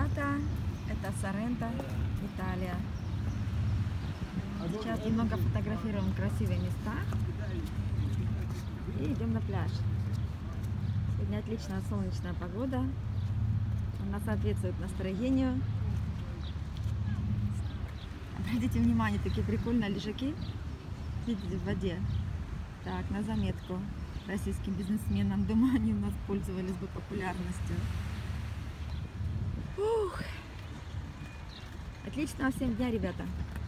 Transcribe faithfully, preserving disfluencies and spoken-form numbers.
ребята, это Соренто, Италия. Сейчас немного фотографируем красивые места и идем на пляж. Сегодня отличная солнечная погода, она соответствует настроению. Обратите внимание, такие прикольные лежаки, видите, в воде. Так, на заметку российским бизнесменам, думаю, они у нас пользовались бы популярностью. Ух. Отличного всем дня, ребята!